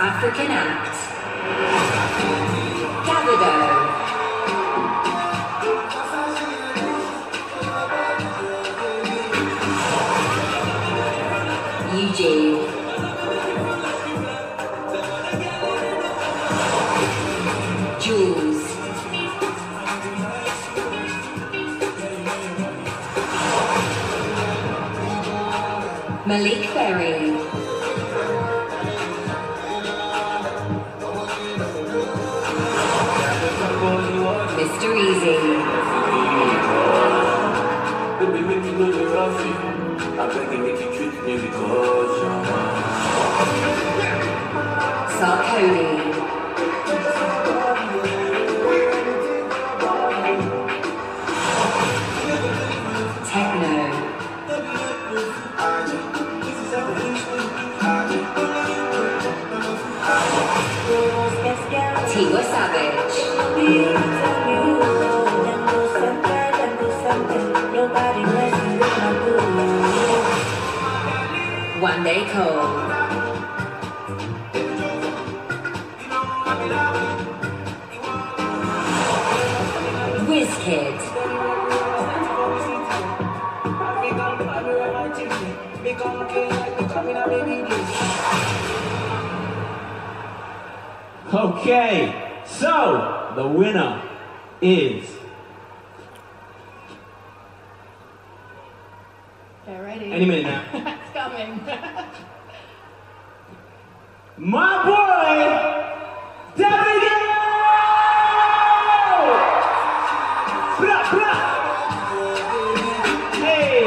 African act. Davido. Eugene. Jules. Malik Berry. Mr. Easy. Sarkoni. Techno. Tigo Savage. One Day Cole. WizKid. Okay, so the winner is... They're ready. Any minute now. It's coming. My boy, Davido! Blah, blah. Hey!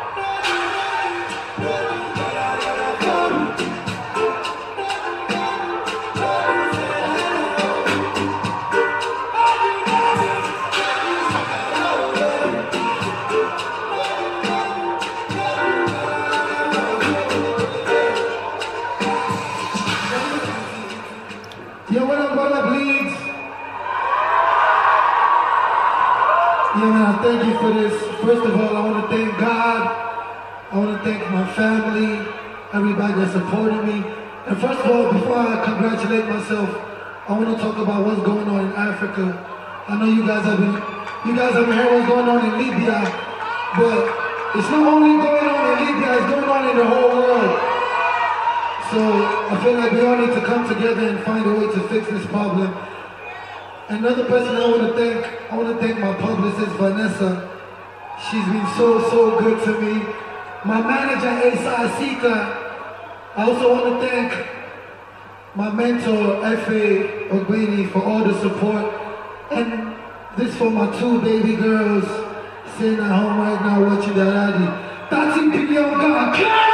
Yo, what up, Leeds? Yeah, man, I thank you for this. First of all, I want to thank God. I want to thank my family, everybody that supported me. And first of all, before I congratulate myself, I want to talk about what's going on in Africa. I know you guys have been hearing what's going on in Libya, but it's not only going on in Libya, it's going on in the whole world. So I feel like we all need to come together and find a way to fix this problem. Another person I want to thank my publicist, Vanessa. She's been so good to me. My manager, Asa Asika. I also want to thank my mentor, F.A. Ogbeni, for all the support. And this for my two baby girls sitting at home right now watching the Daddy. 30 billion God.